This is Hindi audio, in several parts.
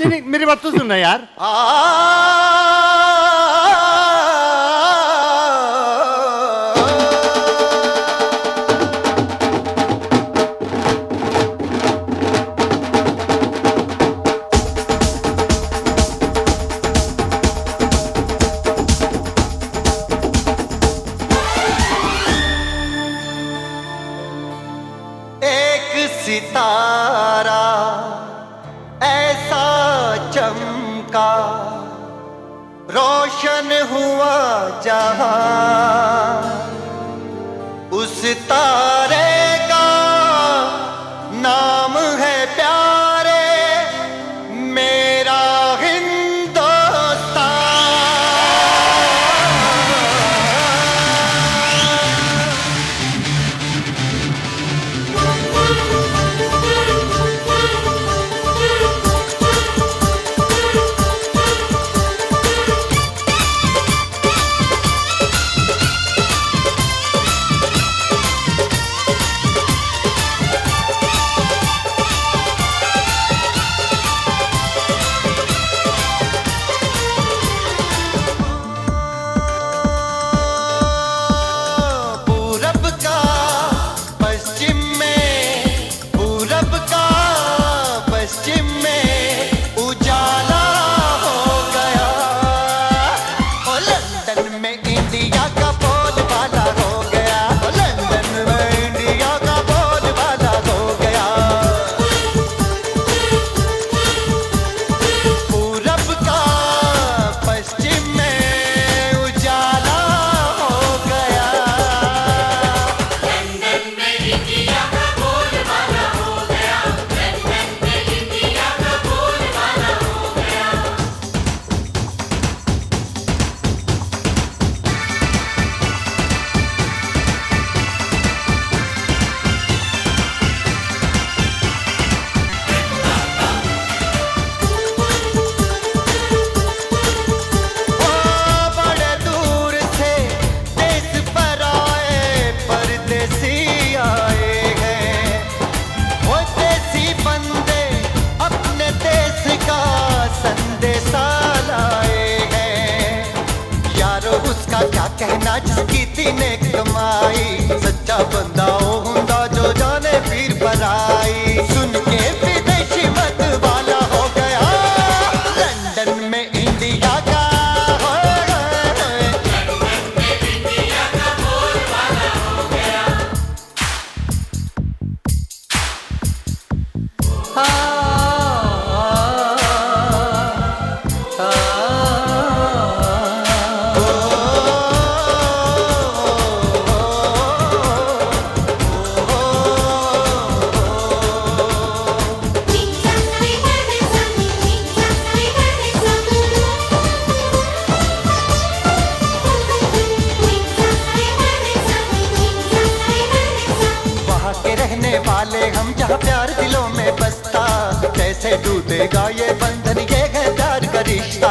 नहीं, मेरी बात तो सुनना यार। सितारा ऐसा चमका, रोशन हुआ जहां, उस तारे का नाम है प्यारे मेरा कहना जिसकी तीने कमाई, सच्चा बंदा ओ हुंदा जो जाने पीर पराई। सुन के विदेशी मत वाला हो गया, लंदन में इंडिया का वाले हम जहाँ प्यार दिलों में बसता, कैसे टूटेगा ये बंधन, ये है प्यार का रिश्ता।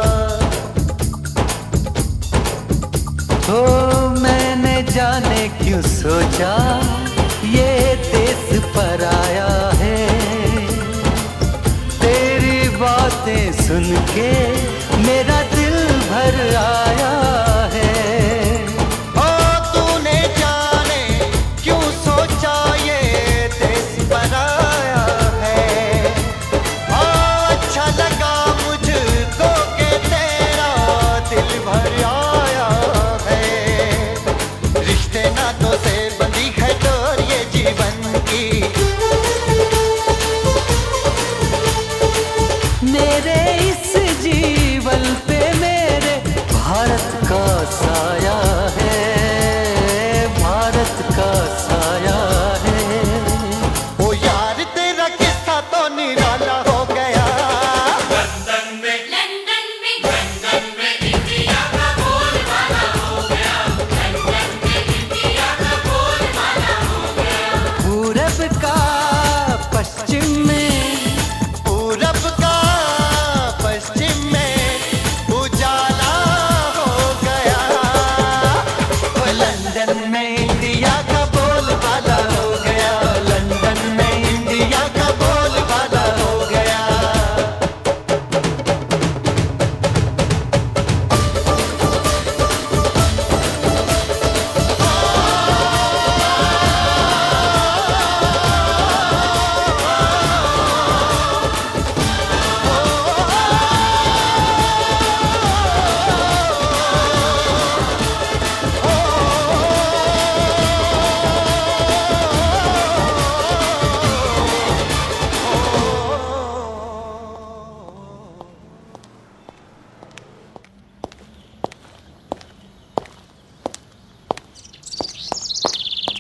तो मैंने जाने क्यों सोचा ये देश पराया है, तेरी बातें सुन के मेरा दिल भर आया है। मेरे इस जीवन पे मेरे भारत का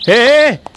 ए,